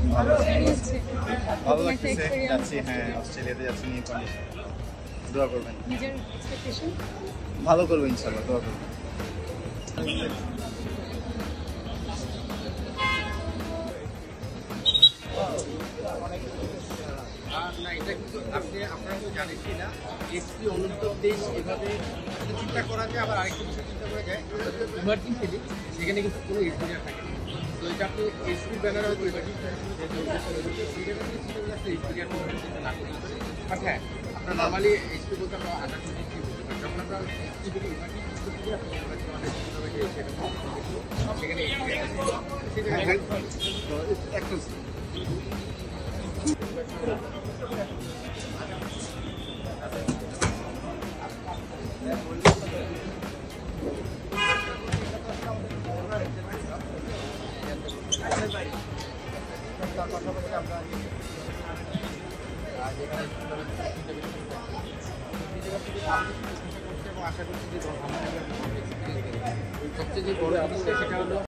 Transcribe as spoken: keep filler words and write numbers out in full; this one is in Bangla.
ভালো হচ্ছে ভালো লাগতেছে যাচ্ছি হ্যাঁ অস্ট্রেলিয়াতে যাচ্ছি নিউ কন্ডিশন দোয়া করবেন নিজের এক্সপেকটেশন ভালো করবো ইনশাআল্লাহ দোয়া করবেন না এটা কিন্তু আপনি আপনারা তো জানেন কি না এসপি অনুদ্যোগ দেশ এভাবে চিন্তা করা যায় আবার আরেকটা বিষয় চিন্তা করা যায় ইমার্জেন্সিলি সেখানে কিন্তু কোনো এসপিআর থাকে না তো এটা আপনি এসপি ব্যানার হয়তো ইমার্জেন্সি এসপিআর না করতে পারি বাট হ্যাঁ আপনার নর্মালি এসপি বলতে আমরা আধার এসপি বলতে পারি যখন আমরা সেখানে আশা করছি যে সবচেয়ে যে বড় জিনিসটা সেটা হলো